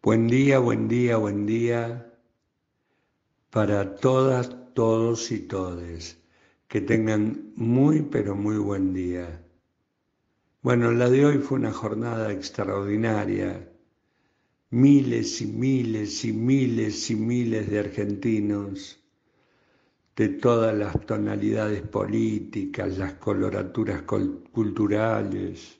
Buen día, buen día, buen día para todas, todos y todes. Que tengan muy, pero muy buen día. Bueno, la de hoy fue una jornada extraordinaria. Miles y miles y miles y miles de argentinos de todas las tonalidades políticas, las coloraturas culturales,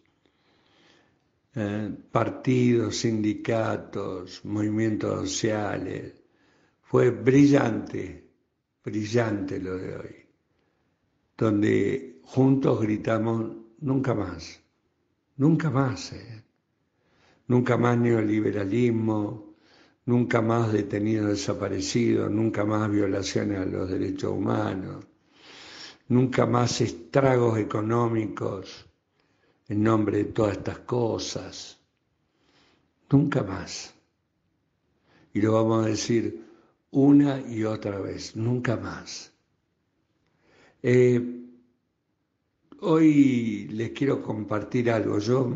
partidos, sindicatos, movimientos sociales. Fue brillante, brillante lo de hoy, donde juntos gritamos nunca más, nunca más, nunca más neoliberalismo, nunca más detenidos desaparecidos, nunca más violaciones a los derechos humanos, nunca más estragos económicos en nombre de todas estas cosas, nunca más. Y lo vamos a decir una y otra vez, nunca más. Hoy les quiero compartir algo. Yo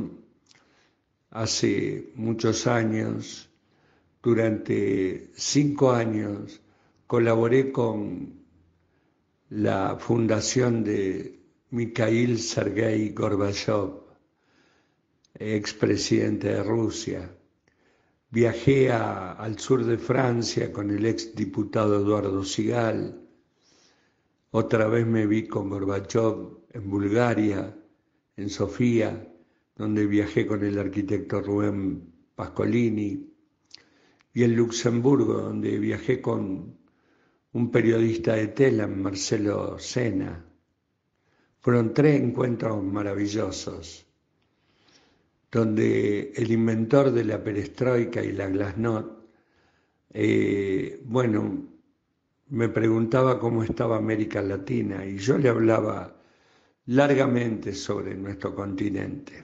hace muchos años, durante 5 años, colaboré con la fundación de Mikhail Sergei Gorbachev, expresidente de Rusia. Viajé al sur de Francia con el exdiputado Eduardo Sigal. Otra vez me vi con Gorbachev en Bulgaria, en Sofía, donde viajé con el arquitecto Rubén Pascolini, y en Luxemburgo, donde viajé con un periodista de Telam, Marcelo Sena. Fueron 3 encuentros maravillosos, donde el inventor de la perestroika y la glasnost, me preguntaba cómo estaba América Latina y yo le hablaba largamente sobre nuestro continente.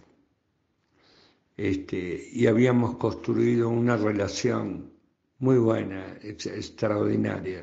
Y habíamos construido una relación muy buena, extraordinaria.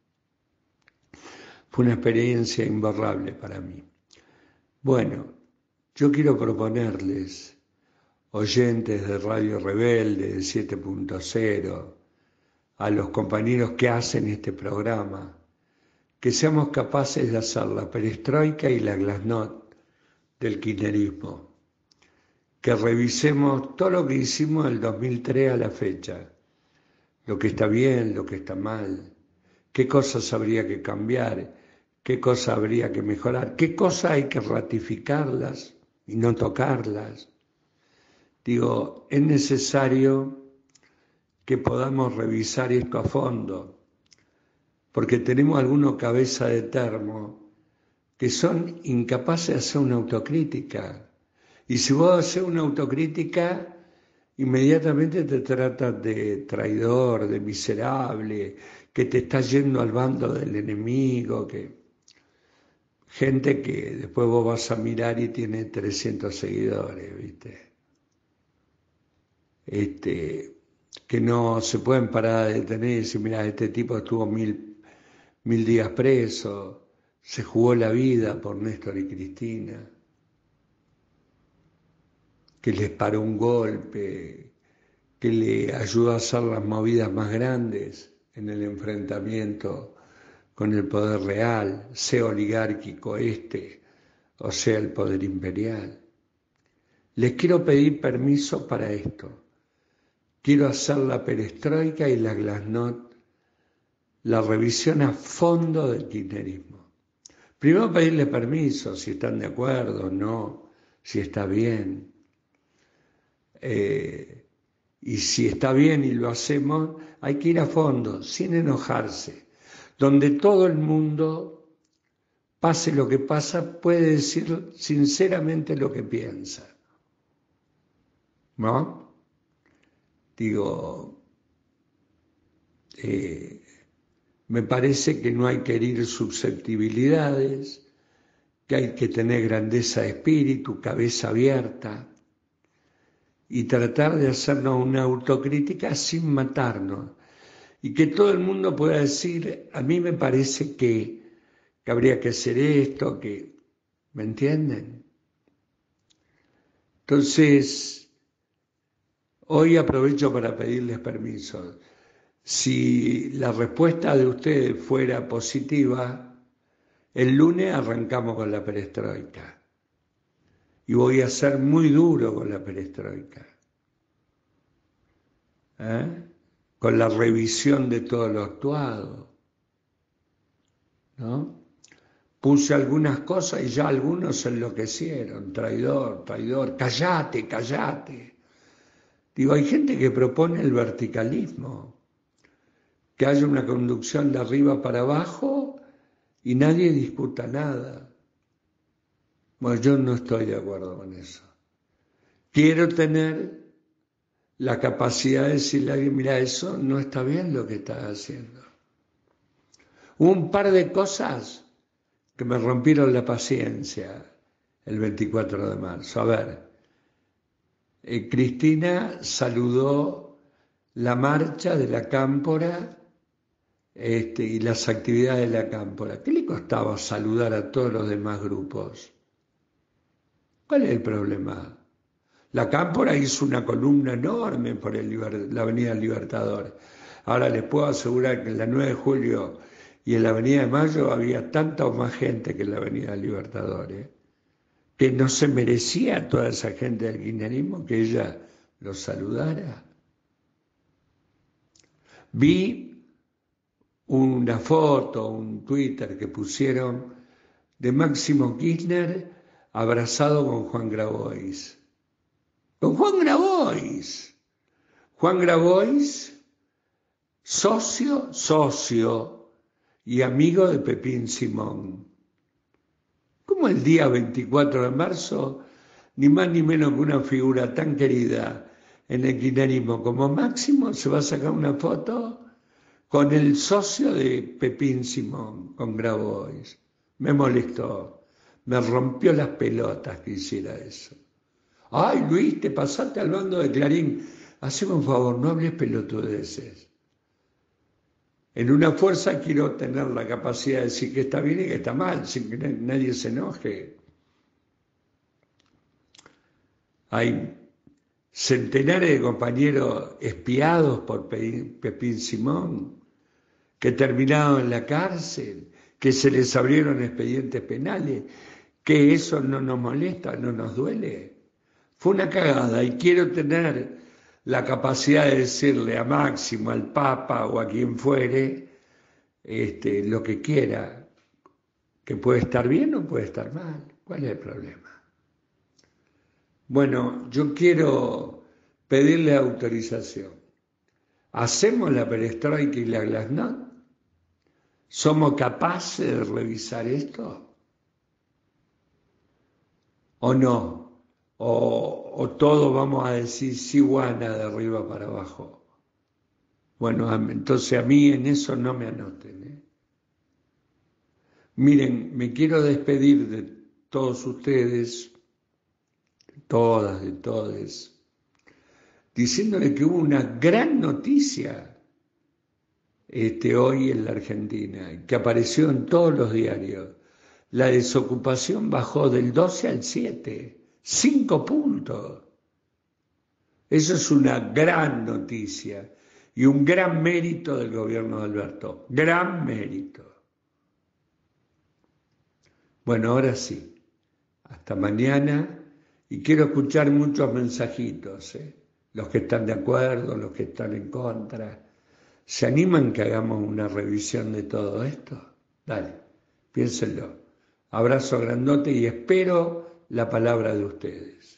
Fue una experiencia imborrable para mí. Bueno, yo quiero proponerles, oyentes de Radio Rebelde, de 7.0, a los compañeros que hacen este programa, que seamos capaces de hacer la perestroika y la glasnost del kirchnerismo, que revisemos todo lo que hicimos del 2003 a la fecha, lo que está bien, lo que está mal, qué cosas habría que cambiar, qué cosas habría que mejorar, qué cosas hay que ratificarlas y no tocarlas. Digo, es necesario que podamos revisar esto a fondo, porque tenemos algunos cabeza de termo que son incapaces de hacer una autocrítica. Y si vos haces una autocrítica, inmediatamente te tratan de traidor, de miserable, que te estás yendo al bando del enemigo, gente que después vos vas a mirar y tiene 300 seguidores, ¿viste? Que no se pueden parar de detener y decir, mirá, este tipo estuvo mil días preso, se jugó la vida por Néstor y Cristina, que les paró un golpe, que le ayudó a hacer las movidas más grandes en el enfrentamiento con el poder real, sea oligárquico o sea el poder imperial. Les quiero pedir permiso para esto. Quiero hacer la perestroika y la glasnost, la revisión a fondo del kirchnerismo. Primero pedirle permiso, si están de acuerdo, no, si está bien. Y si está bien y lo hacemos, hay que ir a fondo, sin enojarse. Donde todo el mundo, pase lo que pasa, puede decir sinceramente lo que piensa. ¿No? Digo, me parece que no hay que herir susceptibilidades, que hay que tener grandeza de espíritu, cabeza abierta y tratar de hacernos una autocrítica sin matarnos. Y que todo el mundo pueda decir, a mí me parece que habría que hacer esto, ¿me entienden? Entonces, hoy aprovecho para pedirles permiso. Si la respuesta de ustedes fuera positiva, el lunes arrancamos con la perestroika. Y voy a ser muy duro con la perestroika. Con la revisión de todo lo actuado. ¿No? Puse algunas cosas y ya algunos se enloquecieron. Traidor, traidor, cállate, cállate. Digo, hay gente que propone el verticalismo, que haya una conducción de arriba para abajo y nadie disputa nada. Bueno, yo no estoy de acuerdo con eso. Quiero tener la capacidad de decirle a alguien, mira, eso no está bien lo que estás haciendo. Hubo un par de cosas que me rompieron la paciencia el 24 de marzo. A ver, Cristina saludó la marcha de la Cámpora y las actividades de la Cámpora. ¿Qué le costaba saludar a todos los demás grupos? ¿Cuál es el problema? La Cámpora hizo una columna enorme por la Avenida Libertador. Ahora les puedo asegurar que en la 9 de julio y en la Avenida de Mayo había tanta o más gente que en la Avenida Libertador, que no se merecía toda esa gente del kirchnerismo que ella los saludara. Vi una foto, un Twitter que pusieron de Máximo Kirchner abrazado con Juan Grabois. Con Juan Grabois. Juan Grabois, socio y amigo de Pepín Simón. ¿Cómo el día 24 de marzo, ni más ni menos que una figura tan querida en el kirchnerismo como Máximo, se va a sacar una foto con el socio de Pepín Simón, con Grabois? Me molestó, me rompió las pelotas que hiciera eso. Ay, Luis, te pasaste al bando de Clarín. Haceme un favor, no hables pelotudeces. En una fuerza quiero tener la capacidad de decir que está bien y que está mal, sin que nadie se enoje. Hay centenares de compañeros espiados por Pepín Simón, que terminaron en la cárcel, que se les abrieron expedientes penales, que eso no nos molesta, no nos duele. Fue una cagada y quiero tener la capacidad de decirle a Máximo, al Papa o a quien fuere, lo que quiera, que puede estar bien o puede estar mal. ¿Cuál es el problema? Bueno, yo quiero pedirle autorización. ¿Hacemos la perestroika y la glasnost? ¿Somos capaces de revisar esto? ¿O no? ¿O todos vamos a decir sí, guana, de arriba para abajo? Bueno, entonces a mí en eso no me anoten. Miren, me quiero despedir de todos ustedes, de todas, de todes, diciéndole que hubo una gran noticia hoy en la Argentina, que apareció en todos los diarios. La desocupación bajó del 12 al 7, 5 puntos. Eso es una gran noticia y un gran mérito del gobierno de Alberto, gran mérito. Bueno, ahora sí, hasta mañana, y quiero escuchar muchos mensajitos, los que están de acuerdo, los que están en contra. ¿Se animan que hagamos una revisión de todo esto? Dale, piénsenlo. Abrazo grandote y espero la palabra de ustedes.